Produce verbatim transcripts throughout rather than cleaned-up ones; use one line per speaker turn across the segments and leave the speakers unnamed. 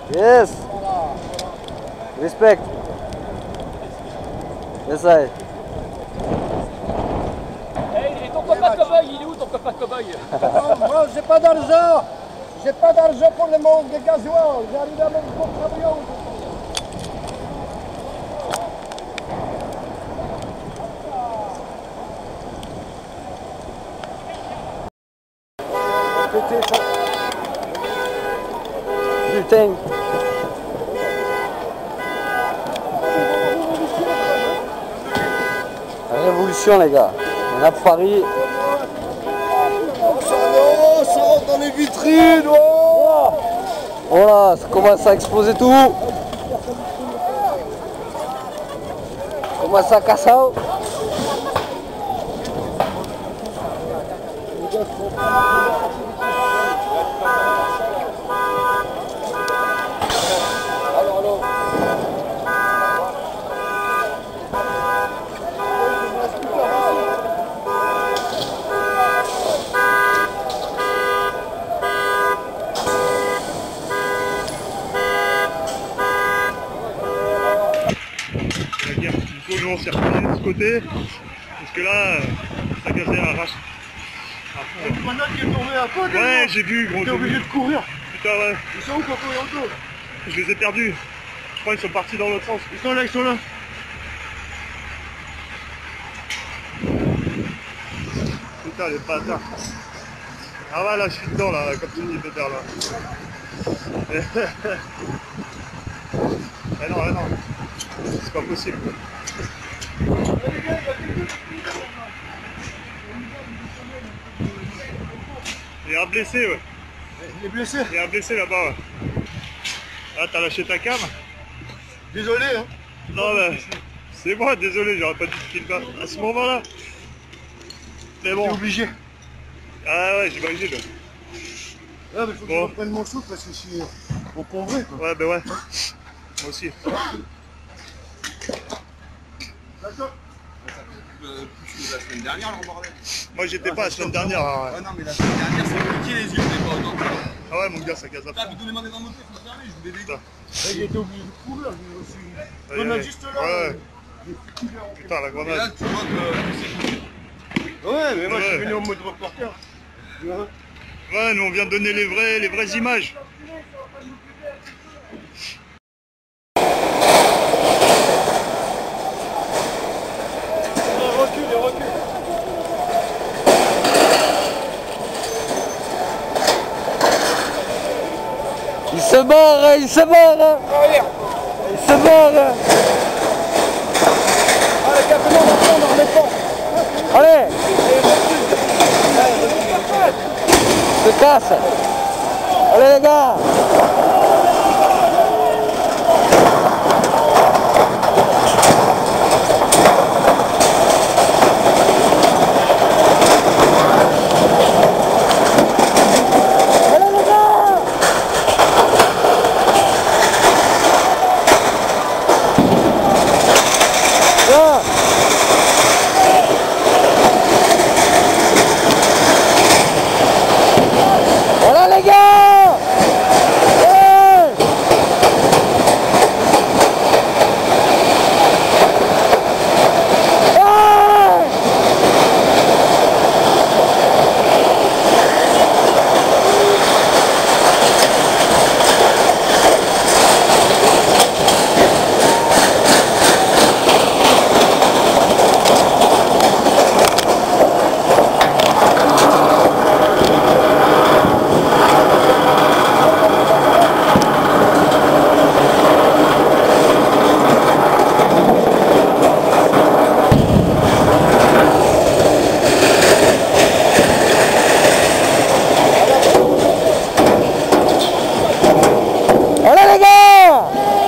Yes. Respect. Yes, I.
Hey, et ton copain de cow-boy, il est où ton copain de cow-boy?
Moi, j'ai pas d'argent. J'ai pas d'argent pour le manque de gasoil. J'arrive à mon gros camion.
Putain. La révolution, les gars. On a Paris.
Oh, ça rentre dans les vitrines. Oh.
Voilà, ça commence à exploser tout. Ça commence à casser.
Du coup, nous on s'est retourné de ce côté, parce que là, ça gazait à arrache.
Il y a une grenade qui est tombée à côté.
Ouais, j'ai vu, gros.
T'es obligé de courir.
Putain, ouais.
Ils sont où, Coco et Anto?
Je les ai perdus. Je crois qu'ils sont partis dans l'autre sens.
Ils sont là, ils sont là.
Putain, les bâtards. Ah ouais, là, je suis dedans, là, comme tu dis, Peter, là. Eh non, eh non. C'est pas possible. Il y a un blessé, ouais.
Il est blessé.
Il y a un blessé là-bas, ouais. Ah, t'as lâché ta cam?
Désolé, hein.
Non, mais c'est moi, désolé, j'aurais pas dû te quitter à ce moment-là. Mais bon.
T'es obligé.
Ah ouais, j'imagine.
Ah, mais faut que
Bon.
je reprenne mon souffle parce que je suis encombré, quoi.
Ouais, bah ouais. Moi aussi.
D'accord.
Euh, la semaine dernière, là, bordel.
Moi, j'étais pas la semaine dernière. hein,
Ouais,
ouais.
non, mais la semaine dernière, c'est piqué les yeux, mais pas autant.
Ah ouais, mon gars, ça gaze à
Là,
fond.
vous donnez-moi des remontées, faut se fermer, je vous les
Putain.
dégage.
Là, il était obligé de courir. Je me suis...
Ouais,
Grenade
ouais.
juste là.
Ouais.
J'ai foutu vers-
Putain, la
Et là,
grenade.
tu vois que
Ouais, mais moi, je suis
Ouais.
venu en mode reporter. Tu vois.
Ouais, nous, on vient de donner les vraies, les vraies images.
Recule, recule.
Il se mord, hein, il se mord. Hein. Il se mord. Hein.
Allez, capitaine, on en remet pas.
Allez, se casse. Allez les gars. Voilà les gars. Ouais. Ouais. Voilà les gars.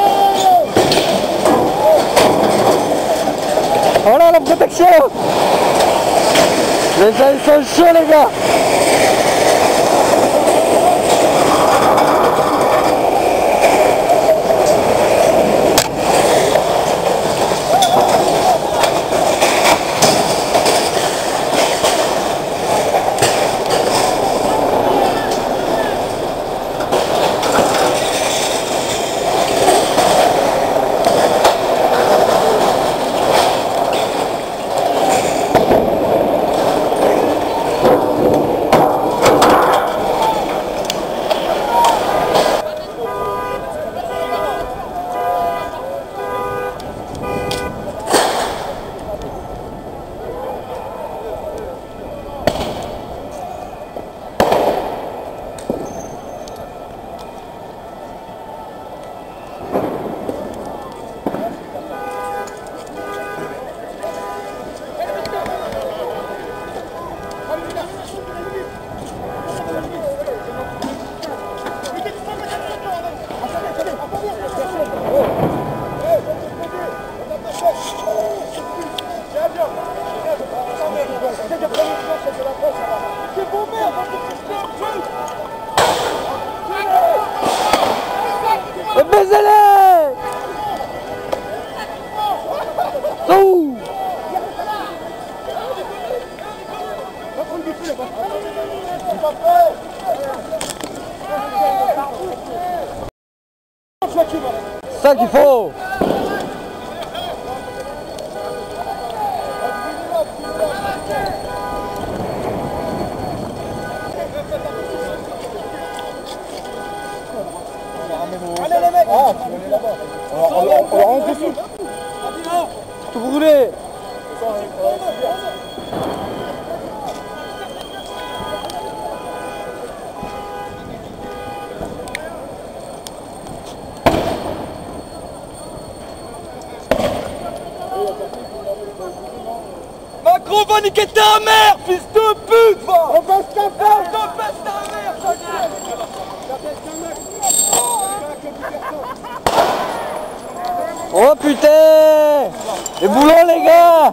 Voilà la protection. Les gens ils sont chauds les gars. baisez-les! Tout! C'est ça qu'il faut!
Allez les mecs! Ah, tu veux aller là-bas. Alors, on, on, on rentre dessus.
Tout brûlé!
Macron va niquer ta mère, fils de pute, va!
On passe ta femme!
On baisse ta mère, Jacques!
Oh putain! Les boulons les gars!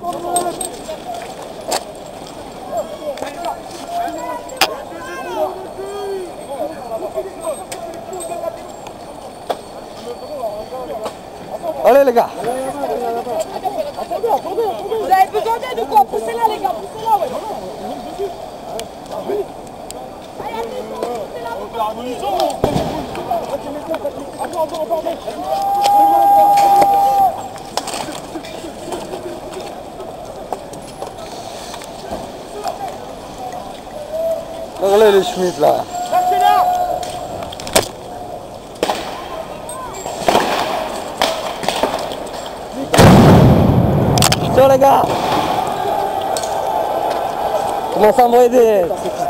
Allez les gars!
Vous avez besoin d'aide ou quoi? Poussez-la les gars, poussez-la ouais.
Regardez les Schmitt là! Tiens les gars! Commence à m'aider!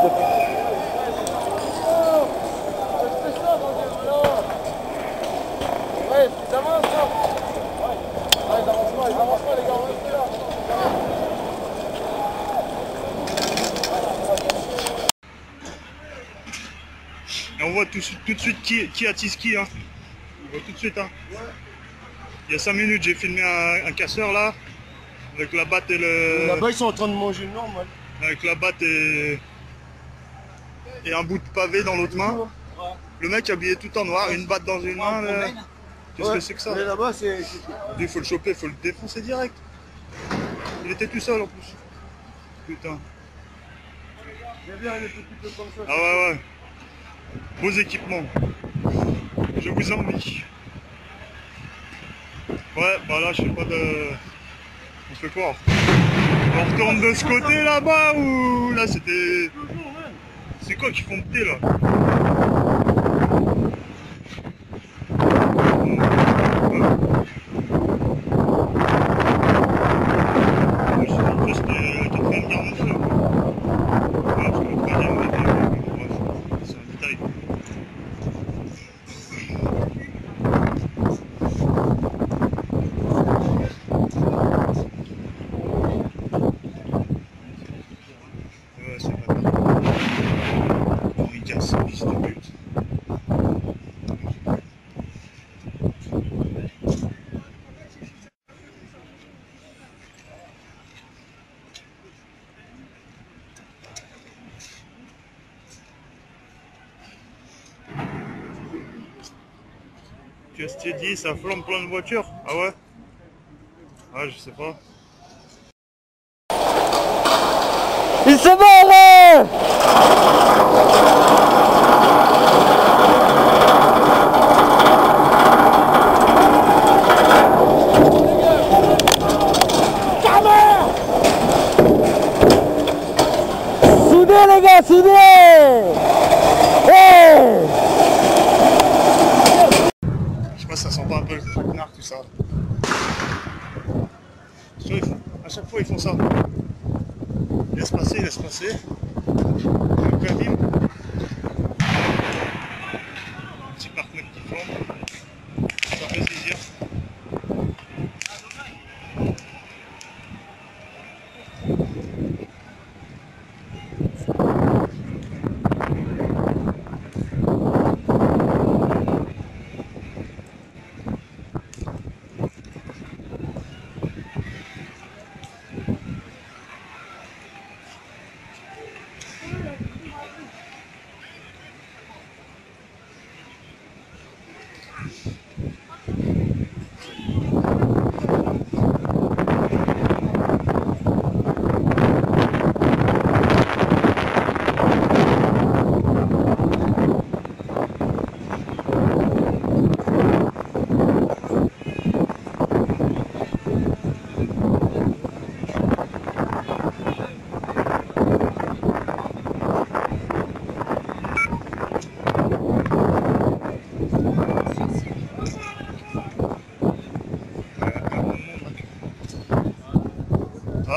Et on voit tout, tout de suite qui, qui attise qui. Hein. On voit tout de suite. Hein. Il y a cinq minutes, j'ai filmé un, un casseur là, avec la batte et le.
Là-bas, ils sont en train de manger normal.
Avec la batte et. et un bout de pavé dans l'autre main. Le mec habillé tout en noir, une batte dans une main. Qu'est-ce
Ouais.
que c'est que ça?
Mais là-bas, c'est.
Il faut le choper, il faut le défoncer direct. Il était tout seul en plus. Putain.
J'aime bien les petits peu comme ça.
Ah ouais ouais. Beaux équipements. Je vous envie. Ouais, bah là je fais pas de. On fait quoi? On retourne de ce côté là-bas ou là c'était. C'est quoi qui font péter là? Qu'est-ce que tu dis? Ça flambe plein de voitures? Ah ouais? Ah je sais pas.
Il se barre! Soudez les gars, soudez! Hey!
Je sais pas si ça sent pas un peu le traquenard tout ça. Tu vois, ils font- à chaque fois ils font ça. Laisse passer, laisse passer. Le cabine. Un petit partenaire qui flambe. Ça fait plaisir.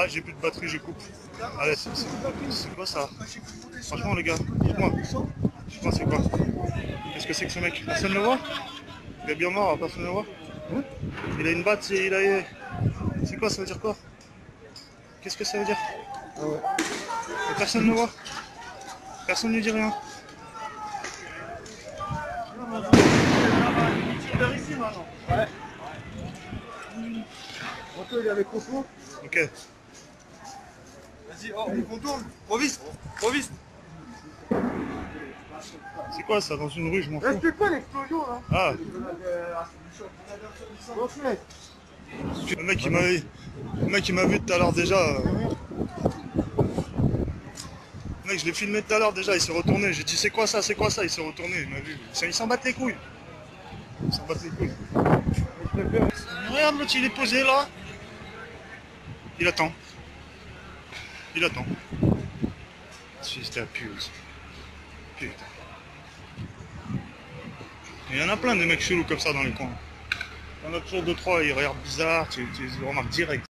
Ah, j'ai plus de batterie, je coupe. Allez, c'est c'est quoi ça? Franchement, les gars, dites-moi. Dites-moi, c'est quoi? Qu'est-ce que c'est que ce mec? Personne ne le voit? Il est bien mort, personne ne le voit? Il a une batte, il a... C'est quoi, ça veut dire quoi? Qu'est-ce que ça veut dire? Et personne ne le voit? Personne ne lui dit rien?
Il est avec Coco.
Ok.
Vas-y, oh, on contourne. Proviste, proviste.
C'est quoi ça, dans une rue, je m'en fous?
C'était quoi l'explosion là?
Ah,
Reflet.
le mec il m'a vu, le mec il m'a vu tout à l'heure déjà. Le mec je l'ai filmé tout à l'heure déjà, il s'est retourné. J'ai dit c'est quoi ça, c'est quoi ça, il s'est retourné, il m'a vu. Il s'en battent les couilles. Il s'en battent les couilles. Regarde l'autre il est posé là. Il attend. Il attend. C'était à pute. Putain. Il y en a plein de mecs chelous comme ça dans les coins. Il y en a toujours deux trois, ils regardent bizarre, tu, tu les remarques direct.